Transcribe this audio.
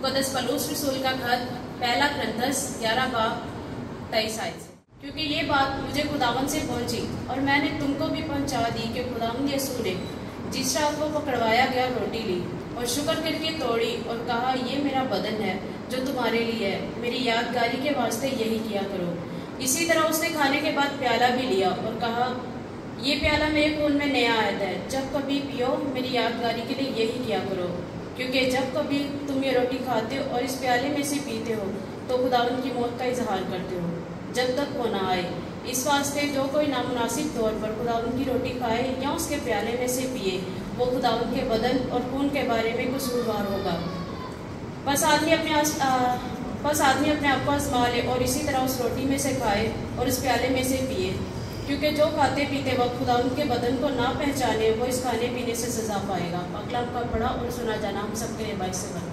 मुक़द्दस पौलुस रसूल का खत पहला कुरिन्थियों 11 बाब 23 आयत से। क्योंकि ये बात मुझे खुदावंद से पहुंची और मैंने तुमको भी पहुंचा दी कि खुदावंद यीशु ने जिस रात को पकड़वाया गया रोटी ली और शुक्र करके तोड़ी और कहा, ये मेरा बदन है जो तुम्हारे लिए है, मेरी यादगारी के वास्ते यही किया करो। इसी तरह उसने खाने के बाद प्याला भी लिया और कहा, ये प्याला मेरे खून में नया आयत है, जब कभी पियो मेरी यादगारी के लिए यही किया करो। क्योंकि जब कभी तुम ये रोटी खाते हो और इस प्याले में से पीते हो तो खुदावंद की मौत का इजहार करते हो जब तक वो ना आए। इस वास्ते जो कोई नामुनासिब तौर पर खुदावंद की रोटी खाए या उसके प्याले में से पिए, वो खुदावंद के बदन और खून के बारे में कसूरवार होगा। बस आदमी अपने आप को आजमा ले और इसी तरह उस रोटी में से खाए और इस प्याले में से पिए। क्योंकि जो खाते पीते वक्त खुदावंद के बदन को ना पहचाने, वो इस खाने पीने से सजा पाएगा। अकलाम का पढ़ा और सुना जाना हम सबके लिए बाइस से